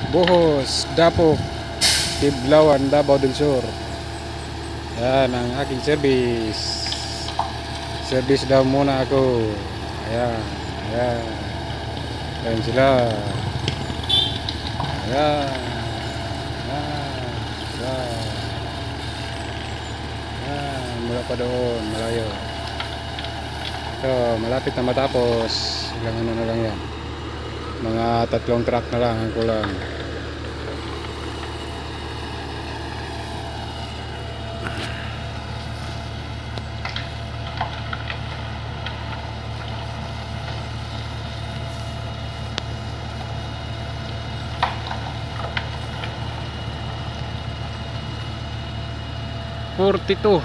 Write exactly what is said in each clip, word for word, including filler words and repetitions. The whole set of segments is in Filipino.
Bohos, Dapok, Tiblawan, Davao del Sur. Yan ang aking service. Service daw muna ako. Ayan, ayan. Ayan sila. Ayan. Ayan. Ayan. Ayan. Mula pa doon, malayo. So, malapit na matapos. Ilang ano na lang yan. Mga tatlong truck na lang ang kulang. Forty-two.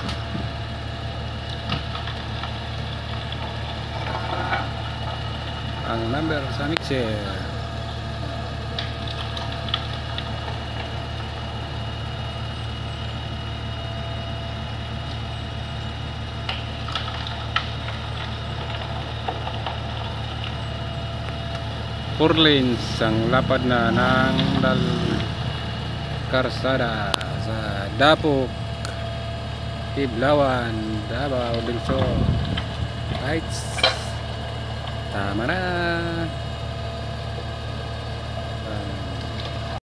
Ang number sa mixer. Four lanes ang lapad na ng dal karsada sa Dapok, Tiblawan, Davao del Sur. Heights. Tama na.